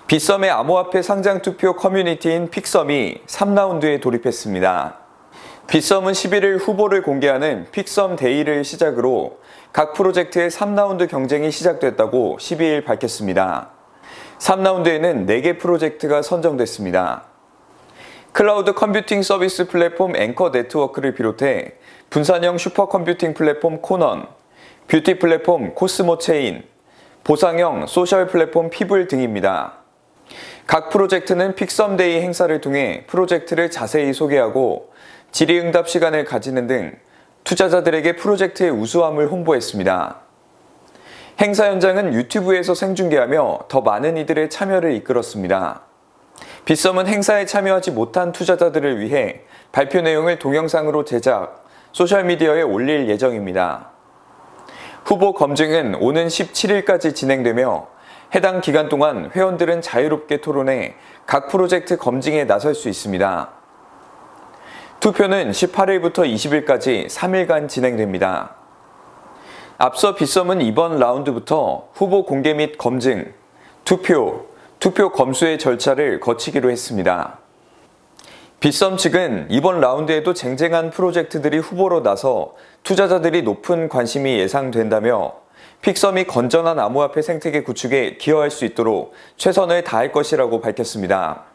빗썸의 암호화폐 상장 투표 커뮤니티인 픽썸이 3라운드에 돌입했습니다. 빗썸은 11일 후보를 공개하는 픽썸 데이를 시작으로 각 프로젝트의 3라운드 경쟁이 시작됐다고 12일 밝혔습니다. 3라운드에는 4개 프로젝트가 선정됐습니다. 클라우드 컴퓨팅 서비스 플랫폼 앵커 네트워크를 비롯해 분산형 슈퍼컴퓨팅 플랫폼 코넌, 뷰티 플랫폼 코스모 체인, 보상형 소셜 플랫폼 피블 등입니다. 각 프로젝트는 픽썸데이 행사를 통해 프로젝트를 자세히 소개하고 질의응답 시간을 가지는 등 투자자들에게 프로젝트의 우수함을 홍보했습니다. 행사 현장은 유튜브에서 생중계하며 더 많은 이들의 참여를 이끌었습니다. 빗썸은 행사에 참여하지 못한 투자자들을 위해 발표 내용을 동영상으로 제작, 소셜미디어에 올릴 예정입니다. 후보 검증은 오는 17일까지 진행되며 해당 기간 동안 회원들은 자유롭게 토론해 각 프로젝트 검증에 나설 수 있습니다. 투표는 18일부터 20일까지 3일간 진행됩니다. 앞서 빗썸은 이번 라운드부터 후보 공개 및 검증, 투표 검수의 절차를 거치기로 했습니다. 빗썸 측은 이번 라운드에도 쟁쟁한 프로젝트들이 후보로 나서 투자자들이 높은 관심이 예상된다며 픽썸이 건전한 암호화폐 생태계 구축에 기여할 수 있도록 최선을 다할 것이라고 밝혔습니다.